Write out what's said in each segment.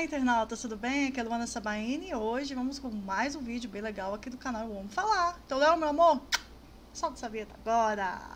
Olá, internautas, tudo bem? Aqui é a Luana Sabaini e hoje vamos com mais um vídeo bem legal aqui do canal Vamos Falar. Então, Léo, meu amor, solta essa vinheta agora!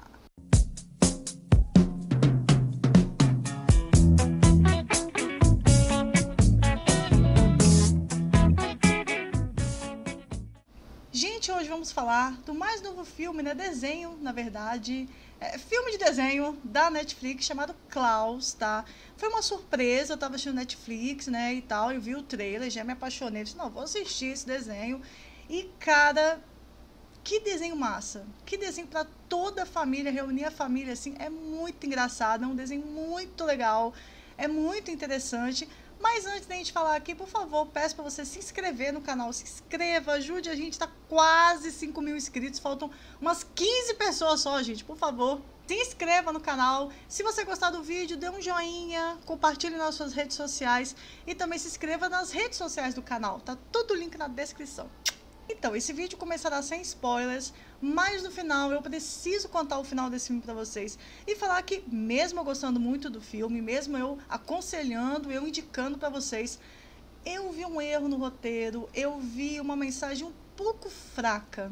Gente, hoje vamos falar do mais novo filme, né? Desenho, na verdade. Filme de desenho da Netflix chamado Klaus, tá? Foi uma surpresa, eu tava assistindo Netflix, né, e tal, eu vi o trailer, já me apaixonei, disse, não, vou assistir esse desenho. E, cara, que desenho massa! Que desenho pra toda a família, reunir a família, assim, é muito engraçado, é um desenho muito legal, é muito interessante. Mas antes da gente falar aqui, por favor, peço para você se inscrever no canal, se inscreva, ajude a gente, tá quase 5 mil inscritos, faltam umas 15 pessoas só, gente, por favor. Se inscreva no canal, se você gostar do vídeo, dê um joinha, compartilhe nas suas redes sociais e também se inscreva nas redes sociais do canal, tá tudo o link na descrição. Então, esse vídeo começará sem spoilers, mas no final eu preciso contar o final desse filme pra vocês e falar que, mesmo eu gostando muito do filme, mesmo eu aconselhando, eu indicando pra vocês, eu vi um erro no roteiro, eu vi uma mensagem um pouco fraca.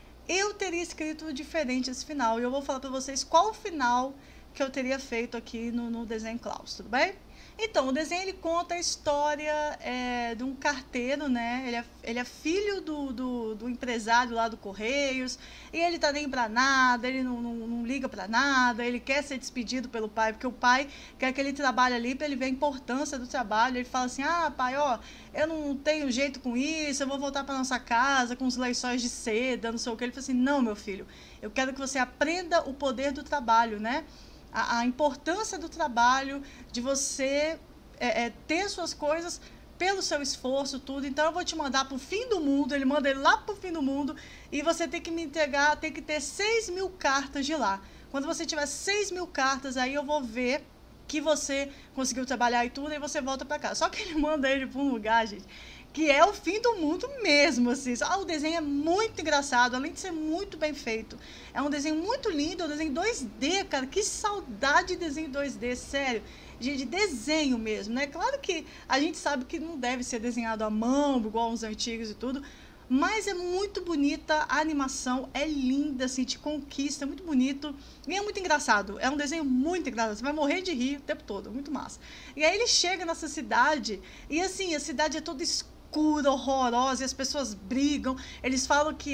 Eu teria escrito diferente esse final e eu vou falar pra vocês qual o final que eu teria feito aqui no desenho Klaus, tudo bem? Então, o desenho ele conta a história de um carteiro, né? Ele é filho do empresário lá do Correios, e ele tá nem pra nada, ele não liga pra nada, ele quer ser despedido pelo pai, porque o pai quer que ele trabalhe ali pra ele ver a importância do trabalho. Ele fala assim, ah, pai, ó, eu não tenho jeito com isso, eu vou voltar pra nossa casa com os lençóis de seda, não sei o que. Ele fala assim, não, meu filho, eu quero que você aprenda o poder do trabalho, né? A importância do trabalho, de você ter suas coisas pelo seu esforço, tudo. Então eu vou te mandar pro fim do mundo, ele manda ele lá pro fim do mundo, e você tem que me entregar, tem que ter 6 mil cartas de lá. Quando você tiver 6 mil cartas, aí eu vou ver que você conseguiu trabalhar e tudo, e você volta pra cá. Só que ele manda ele pra um lugar, gente, que é o fim do mundo mesmo, assim. O desenho é muito engraçado, além de ser muito bem feito. É um desenho muito lindo, é um desenho 2D, cara. Que saudade de desenho 2D, sério. De desenho mesmo, né? Claro que a gente sabe que não deve ser desenhado à mão, igual os antigos e tudo, mas é muito bonita a animação, é linda, assim, te conquista, é muito bonito e é muito engraçado. É um desenho muito engraçado, você vai morrer de rir o tempo todo, muito massa. E aí ele chega nessa cidade e, assim, a cidade é toda escura, horrorosa, e as pessoas brigam. Eles falam que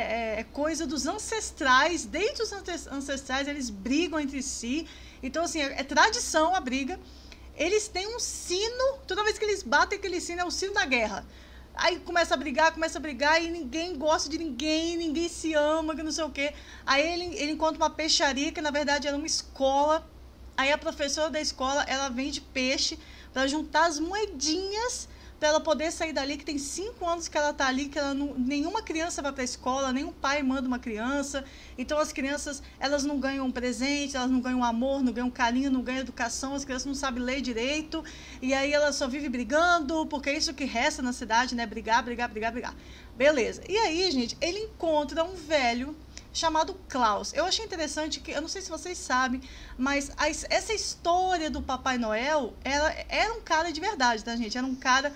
é coisa dos ancestrais, desde os ancestrais eles brigam entre si. Então, assim, é tradição a briga. Eles têm um sino, toda vez que eles batem aquele sino, é o sino da guerra. Aí começa a brigar e ninguém gosta de ninguém, ninguém se ama, que não sei o quê. Aí ele encontra uma peixaria, que na verdade era uma escola. Aí a professora da escola, ela vende peixe para juntar as moedinhas para ela poder sair dali, que tem 5 anos que ela tá ali, que ela não, nenhuma criança vai para a escola, nenhum pai manda uma criança. Então as crianças, elas não ganham um presente, elas não ganham amor, não ganham carinho, não ganham educação, as crianças não sabem ler direito, e aí elas só vivem brigando, porque é isso que resta na cidade, né? Brigar, brigar, brigar, brigar. Beleza. E aí, gente, ele encontra um velho chamado Klaus. Eu achei interessante que, eu não sei se vocês sabem, mas essa história do Papai Noel, ela era um cara de verdade, tá, gente? Era um cara...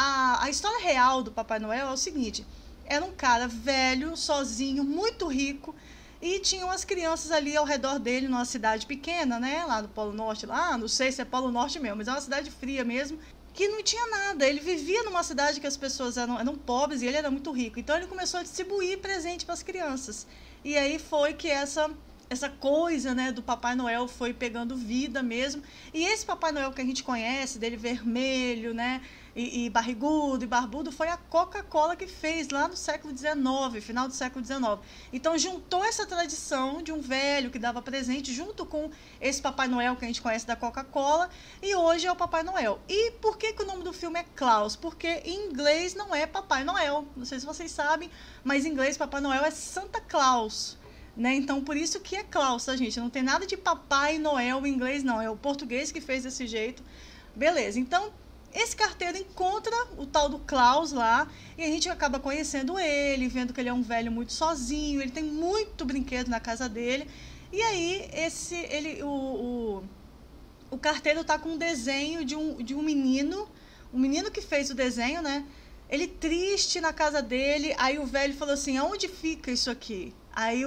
A história real do Papai Noel é o seguinte, era um cara velho, sozinho, muito rico, e tinham as crianças ali ao redor dele, numa cidade pequena, né? Lá no Polo Norte, lá, não sei se é Polo Norte mesmo, mas é uma cidade fria mesmo, que não tinha nada. Ele vivia numa cidade que as pessoas eram pobres e ele era muito rico. Então ele começou a distribuir presente para as crianças. E aí foi que essa coisa, né, do Papai Noel foi pegando vida mesmo. E esse Papai Noel que a gente conhece, dele vermelho, né, e barrigudo e barbudo, foi a Coca-Cola que fez lá no século XIX, final do século XIX. Então juntou essa tradição de um velho que dava presente junto com esse Papai Noel que a gente conhece da Coca-Cola, e hoje é o Papai Noel. E por que o nome do filme é Klaus? Porque em inglês não é Papai Noel, não sei se vocês sabem, mas em inglês Papai Noel é Santa Claus, né? Então por isso que é Klaus, tá, gente? Não tem nada de Papai Noel em inglês, não, é o português que fez desse jeito. Beleza, então esse carteiro encontra o tal do Klaus lá, e a gente acaba conhecendo ele, vendo que ele é um velho muito sozinho, ele tem muito brinquedo na casa dele. E aí o carteiro tá com um desenho de um menino, o menino que fez o desenho, né? Ele triste na casa dele, aí o velho falou assim, aonde fica isso aqui? Aí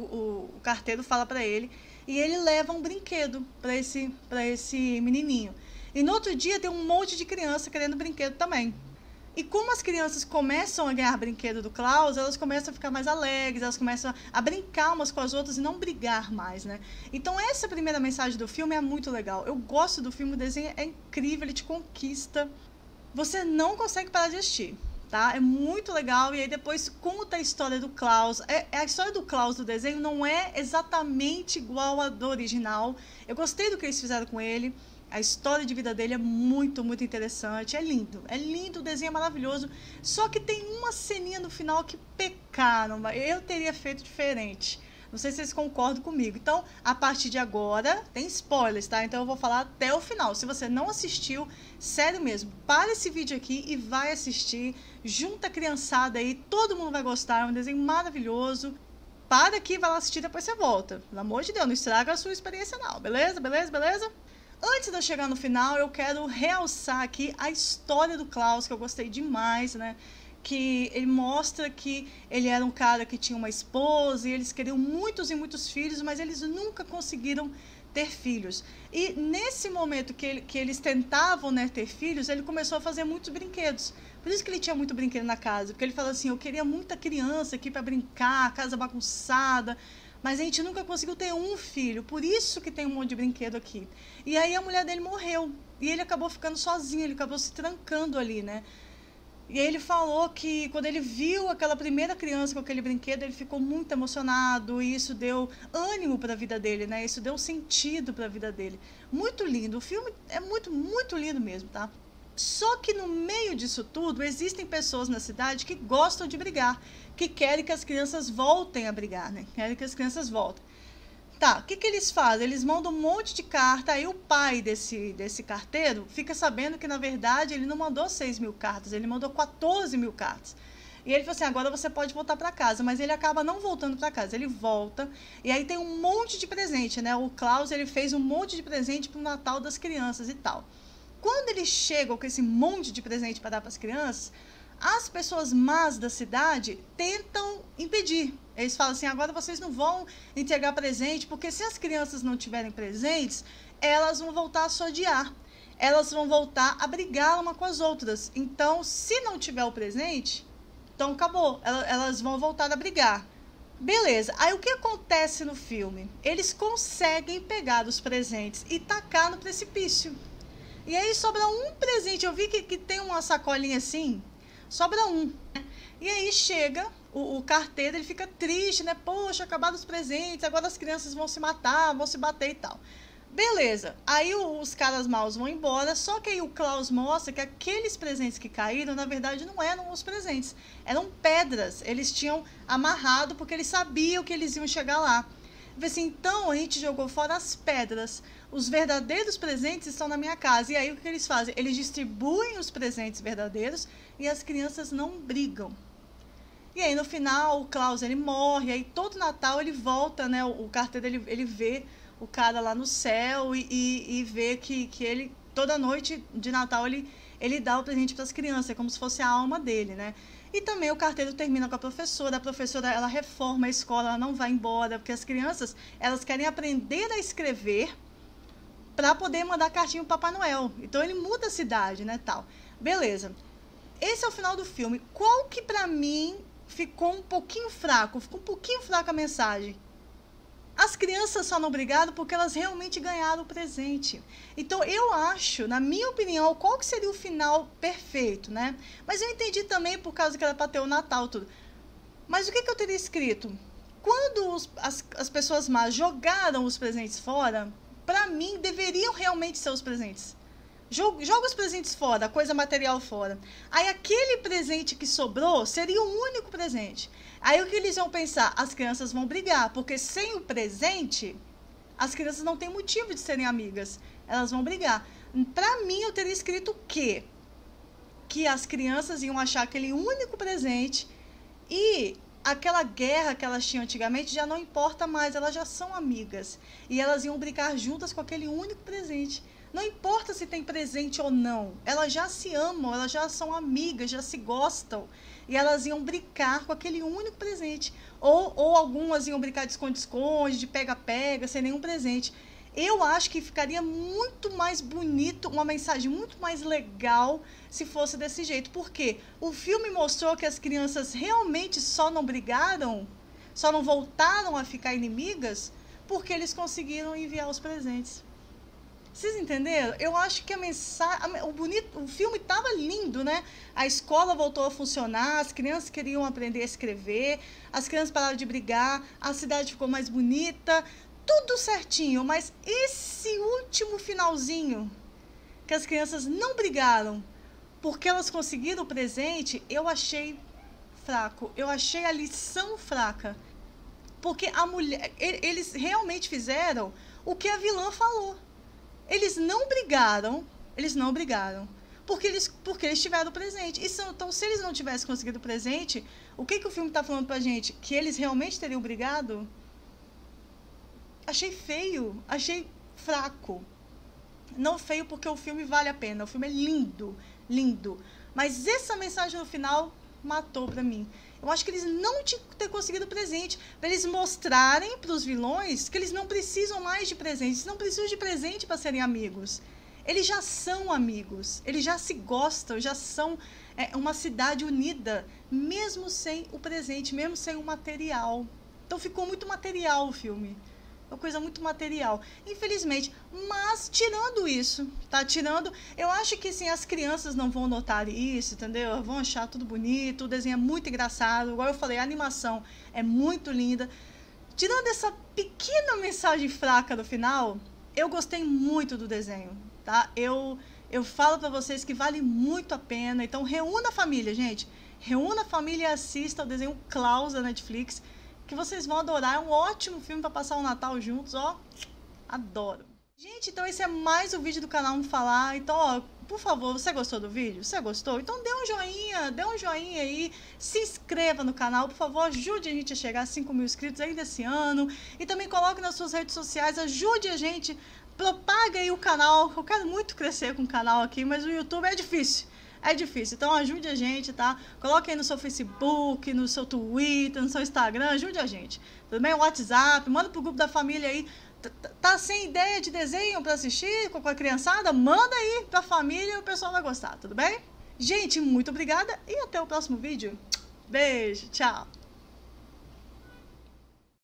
o carteiro fala para ele, e ele leva um brinquedo para esse menininho. E no outro dia tem um monte de criança querendo brinquedo também. E como as crianças começam a ganhar brinquedo do Klaus, elas começam a ficar mais alegres, elas começam a brincar umas com as outras e não brigar mais, né? Então essa primeira mensagem do filme é muito legal. Eu gosto do filme, o desenho é incrível, ele te conquista. Você não consegue parar de assistir, tá? É muito legal. E aí depois conta a história do Klaus. A história do Klaus do desenho não é exatamente igual à do original. Eu gostei do que eles fizeram com ele. A história de vida dele é muito, muito interessante. É lindo, o desenho é maravilhoso. Só que tem uma ceninha no final que pecaram. Eu teria feito diferente. Não sei se vocês concordam comigo. Então, a partir de agora, tem spoilers, tá? Então eu vou falar até o final. Se você não assistiu, sério mesmo, para esse vídeo aqui e vai assistir. Junta a criançada aí, todo mundo vai gostar. É um desenho maravilhoso. Para aqui, vai lá assistir, depois você volta. Pelo amor de Deus, não estraga a sua experiência não. Beleza? Beleza? Beleza? Antes de eu chegar no final, eu quero realçar aqui a história do Klaus, que eu gostei demais, né? Que ele mostra que ele era um cara que tinha uma esposa e eles queriam muitos e muitos filhos, mas eles nunca conseguiram ter filhos. E nesse momento que eles tentavam, né, ter filhos, ele começou a fazer muitos brinquedos. Por isso que ele tinha muito brinquedo na casa, porque ele falou assim, eu queria muita criança aqui para brincar, casa bagunçada, mas a gente nunca conseguiu ter um filho, por isso que tem um monte de brinquedo aqui. E aí a mulher dele morreu, e ele acabou ficando sozinho, ele acabou se trancando ali, né? E aí ele falou que quando ele viu aquela primeira criança com aquele brinquedo, ele ficou muito emocionado, e isso deu ânimo para a vida dele, né? Isso deu sentido para a vida dele. Muito lindo, o filme é muito, muito lindo mesmo, tá? Só que no meio disso tudo, existem pessoas na cidade que gostam de brigar, que querem que as crianças voltem a brigar, né? Querem que as crianças voltem. Tá, o que eles fazem? Eles mandam um monte de carta, aí o pai desse carteiro fica sabendo que, na verdade, ele não mandou 6.000 cartas, ele mandou 14.000 cartas. E ele falou assim, agora você pode voltar para casa, mas ele acaba não voltando para casa, ele volta, e aí tem um monte de presente, né? O Klaus, ele fez um monte de presente para o Natal das crianças e tal. Quando eles chegam com esse monte de presente para dar para as crianças, as pessoas más da cidade tentam impedir. Eles falam assim, agora vocês não vão entregar presente, porque se as crianças não tiverem presentes, elas vão voltar a se odiar. Elas vão voltar a brigar uma com as outras. Então, se não tiver o presente, então acabou. Elas vão voltar a brigar. Beleza, aí o que acontece no filme? Eles conseguem pegar os presentes e tacar no precipício. E aí sobra um presente, eu vi que tem uma sacolinha assim, sobra um. E aí chega o carteiro, ele fica triste, né? Poxa, acabaram os presentes, agora as crianças vão se matar, vão se bater e tal. Beleza, aí os caras maus vão embora, só que aí o Klaus mostra que aqueles presentes que caíram, na verdade, não eram os presentes, eram pedras. Eles tinham amarrado porque eles sabiam que eles iam chegar lá. Assim, então a gente jogou fora as pedras. Os verdadeiros presentes estão na minha casa. E aí o que eles fazem? Eles distribuem os presentes verdadeiros e as crianças não brigam. E aí no final o Klaus ele morre. Aí todo Natal ele volta, né? O carteiro ele vê o cara lá no céu e vê que ele toda noite de Natal ele dá o presente para as crianças. É como se fosse a alma dele, né? E também o carteiro termina com a professora ela reforma a escola, ela não vai embora, porque as crianças, elas querem aprender a escrever para poder mandar cartinha para Papai Noel. Então ele muda a cidade, né, tal. Beleza. Esse é o final do filme. Qual que pra mim ficou um pouquinho fraco a mensagem? As crianças só não brigaram porque elas realmente ganharam o presente. Então, eu acho, na minha opinião, qual que seria o final perfeito, né? Mas eu entendi também por causa que era para ter o Natal tudo. Mas o que eu teria escrito? Quando as pessoas más jogaram os presentes fora, para mim, deveriam realmente ser os presentes. Joga os presentes fora, a coisa material fora. Aí aquele presente que sobrou seria o único presente. Aí o que eles vão pensar? As crianças vão brigar, porque sem o presente, as crianças não têm motivo de serem amigas. Elas vão brigar. Para mim, eu teria escrito o quê? Que as crianças iam achar aquele único presente e aquela guerra que elas tinham antigamente já não importa mais, elas já são amigas. E elas iam brincar juntas com aquele único presente. Não importa se tem presente ou não, elas já se amam, elas já são amigas, já se gostam. E elas iam brincar com aquele único presente. Ou algumas iam brincar de esconde-esconde, de pega-pega, sem nenhum presente. Eu acho que ficaria muito mais bonito, uma mensagem muito mais legal se fosse desse jeito. Porque o filme mostrou que as crianças realmente só não brigaram, só não voltaram a ficar inimigas, porque eles conseguiram enviar os presentes. Vocês entenderam? Eu acho que a mensagem, o filme estava lindo, né? A escola voltou a funcionar, as crianças queriam aprender a escrever, as crianças pararam de brigar, a cidade ficou mais bonita, tudo certinho. Mas esse último finalzinho, que as crianças não brigaram porque elas conseguiram o presente, eu achei fraco. Eu achei a lição fraca. Porque a mulher, eles realmente fizeram o que a vilã falou. Eles não brigaram, porque eles tiveram o presente. Então, se eles não tivessem conseguido o presente, o que o filme está falando pra gente? Que eles realmente teriam brigado? Achei feio, achei fraco. Não feio porque o filme vale a pena, o filme é lindo, lindo. Mas essa mensagem no final matou pra mim. Eu acho que eles não tinham que ter conseguido presente, para eles mostrarem para os vilões que eles não precisam mais de presente, eles não precisam de presente para serem amigos. Eles já são amigos, eles já se gostam, já são uma cidade unida, mesmo sem o presente, mesmo sem o material. Então ficou muito material o filme. Uma coisa muito material, infelizmente. Mas tirando isso, tá? Eu acho que sim, as crianças não vão notar isso, entendeu? Vão achar tudo bonito, o desenho é muito engraçado. Igual eu falei, a animação é muito linda. Tirando essa pequena mensagem fraca no final, eu gostei muito do desenho, tá? Eu falo pra vocês que vale muito a pena. Então reúna a família, gente. Reúna a família e assista o desenho Klaus da Netflix, que vocês vão adorar. É um ótimo filme para passar o Natal juntos, ó. Adoro. Gente, então esse é mais um vídeo do canal Vamos Falar. Então, ó, por favor, você gostou do vídeo? Você gostou? Então dê um joinha aí, se inscreva no canal, por favor, ajude a gente a chegar a 5 mil inscritos ainda esse ano. E também coloque nas suas redes sociais, ajude a gente, propaga aí o canal. Eu quero muito crescer com o canal aqui, mas o YouTube é difícil. É difícil, então ajude a gente, tá? Coloque aí no seu Facebook, no seu Twitter, no seu Instagram, ajude a gente. Tudo bem? WhatsApp, manda pro grupo da família aí. Tá sem ideia de desenho pra assistir com a criançada? Manda aí pra família e o pessoal vai gostar, tudo bem? Gente, muito obrigada e até o próximo vídeo. Beijo, tchau!